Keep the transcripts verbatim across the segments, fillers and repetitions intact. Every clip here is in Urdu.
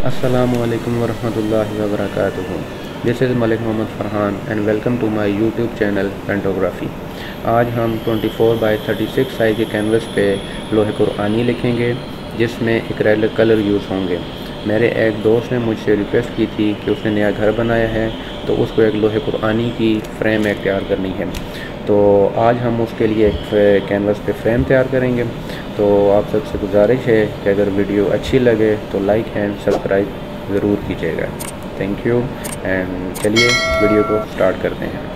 Assalamu alaikum warahmatullahi wabarakatuh. This is Malik Mohammad Farhan and welcome to my YouTube channel Pentography. آج ہم چوبیس بائی چھتیس سائز کے کینوس پہ لوح قرآنی لکھیں گے جس میں ایکریلک کلر یوز ہوں گے۔ میرے ایک دوست نے مجھ سے ریکویسٹ کی تھی کہ اس نے نیا گھر بنایا ہے تو اس کو ایک لوح قرآنی کی فریم ایک تیار کرنی ہے، تو آج ہم اس کے لیے ایک کینوس پہ فریم تیار کریں گے۔ تو آپ سب سے گزارش ہے کہ اگر ویڈیو اچھی لگے تو لائک اینڈ سبسکرائب ضرور کیجیے گا۔ تھینک یو اینڈ چلیے ویڈیو کو سٹارٹ کرتے ہیں۔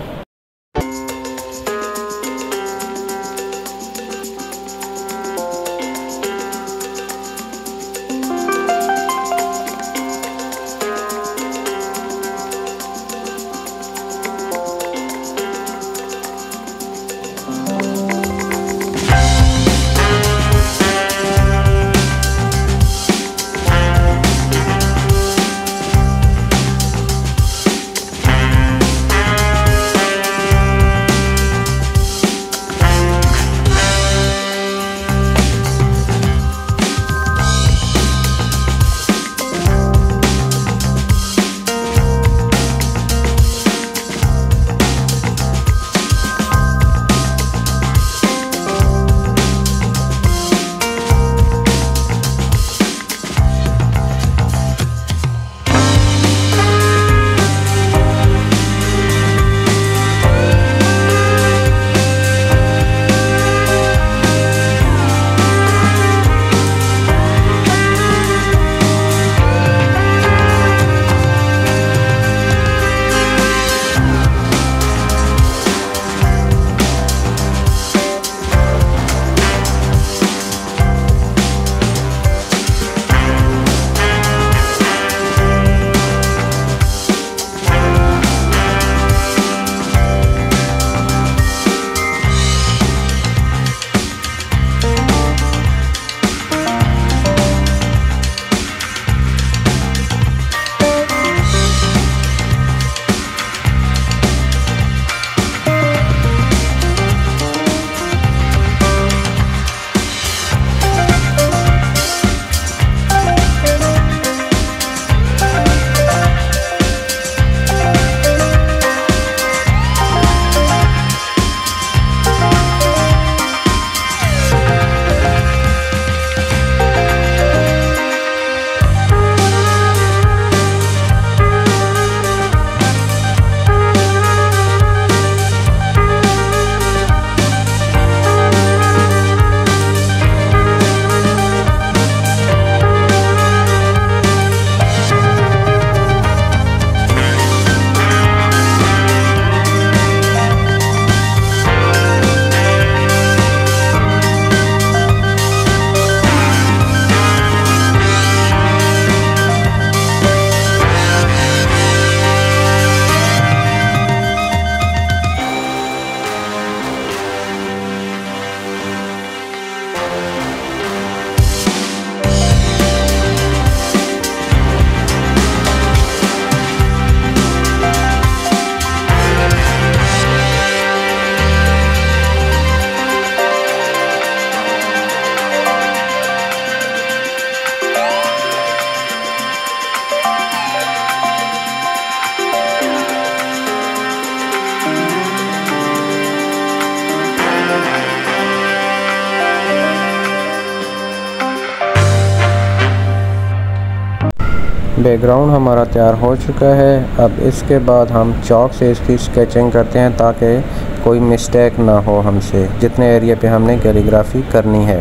بیک گراؤنڈ ہمارا تیار ہو چکا ہے۔ اب اس کے بعد ہم چاک سے اس کی اسکیچنگ کرتے ہیں تاکہ کوئی مسٹیک نہ ہو ہم سے جتنے ایریا پہ ہم نے کیلیگرافی کرنی ہے۔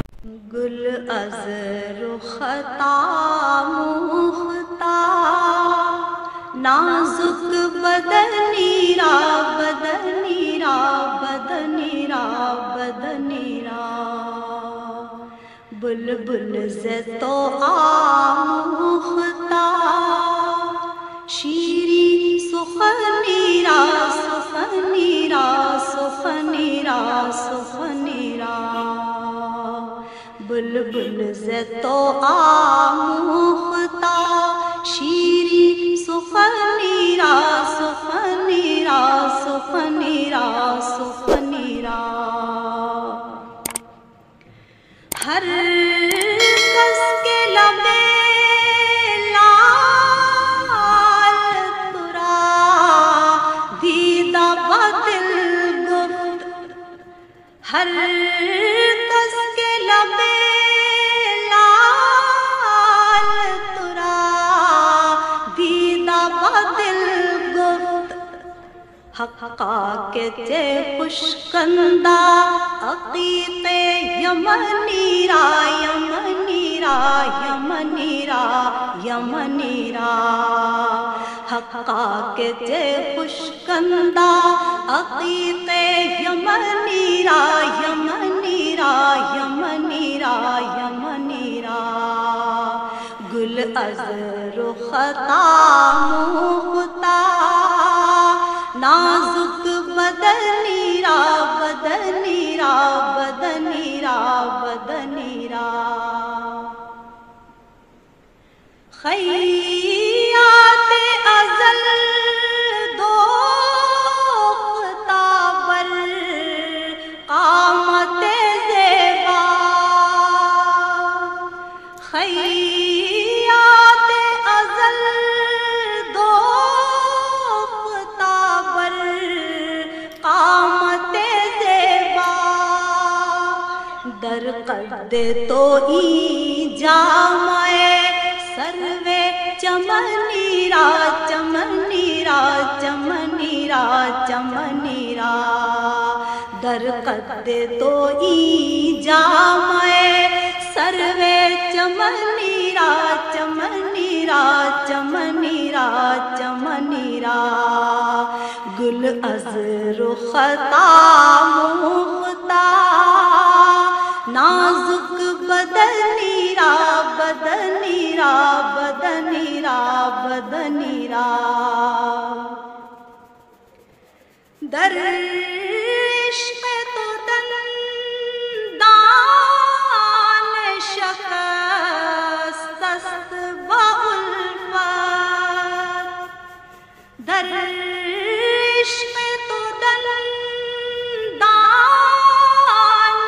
گل از رختا مختا نازک بدنی را بدنی را بدنی را بدنی را بلبل زتو آموختا شیری سخنی را سخنی را سخنی را سخنی را بلبل زتو آموختا شیری سخنی را سخنی را سخنی را سخنی را ہر کس کے لبے حقا کے چے خوشکندہ عقیق یمنی را یمنی را یمنی را یمنی را حقا کے چے خوشکندہ عقیق یمنی را یمنی را یمنی را یمنی را گل از رختا مختا نازک بدنی را بدنی را بدنی را بدنی را خیات ازل دوختا بر قامت زیبا خیات ازل دوختا بر قامت زیبا در قد تو ای جامع سروے چمنی را چمنی را چمنی را چمنی را در قد تو ای جامع سروے چمنی را چمنی را چمنی را چمنی را گل از رختا مختا نازک بدنی را بدنی را بدنی را بدنی را در عشق تو دندان شکست است با الفت در عشق تو دندان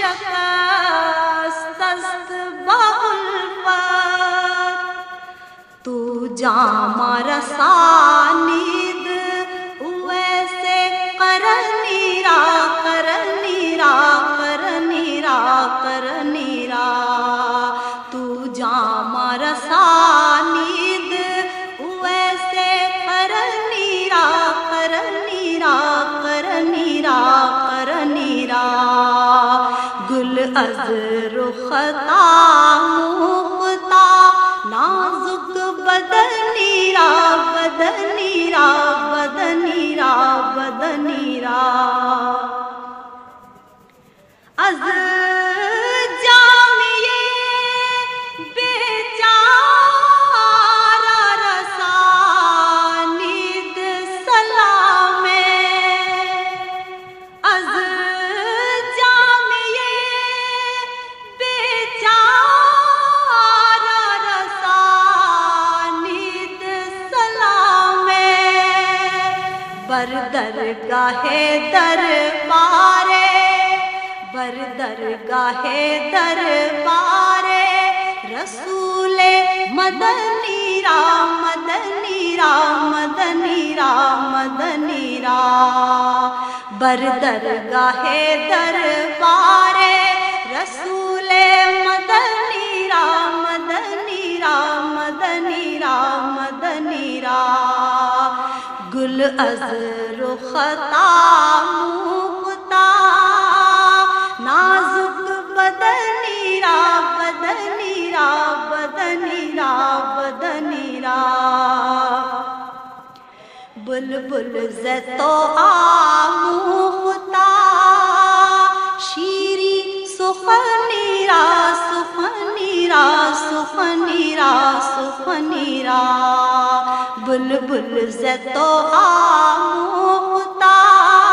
شکست است با الفت تو جامع رسانید ویسے کرنی را کرنی را کرنی را کرنی را تو جامع رسانید ویسے کرنی را کرنی را کرنی را کرنی را گل از رختا مختا نازک بدنی را بدنی را بدنی را بدنی را از جامیے بیچارہ رسانید سلام از جامیے بیچارہ رسانید سلام بر درگاہ دربار بر درگاہ دربار رسول مدنی را مدنی را مدنی را مدنی را بر درگاہ دربار رسول مدنی را مدنی را مدنی را مدنی را گل از رختا مختا نازک بدنی را بدنی را بدنی را بدنی را بلبل زتو آموختا شیری سخنی را سخنی را سخنی را سخنی را بلبل زتو آموختا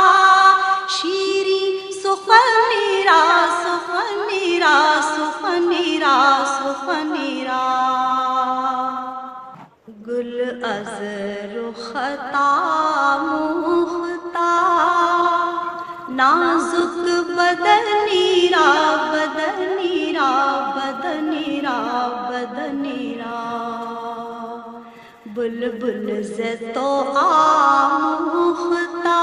شیری سخنی را سخنی را سخنی را سخنی را گل از رختا مختا نازک بدنی را بدنی را بدنی را بدنی را بلبل زتو آموختا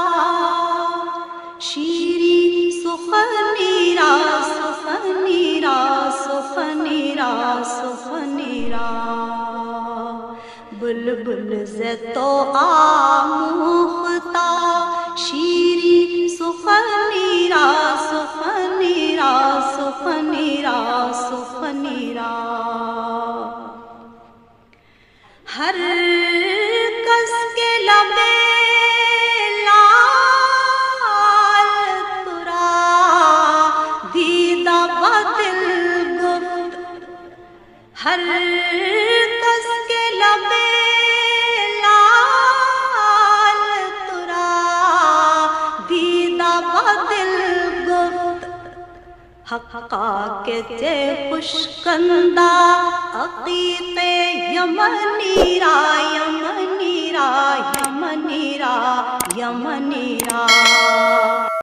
شیری سخنی را سخنی را سخنی را سخنی را بلبل زتو آموختا شیری سخنی را سخنی را سخنی را سخنی را ہر کس کے لبے لال ترا دیدہ بدل گفت ہر کس کے لبے لال ترا دیدہ بدل گفت حقا کے تے خوشکندہ عقیق یمنی را یمنی را یمنی را یمنی را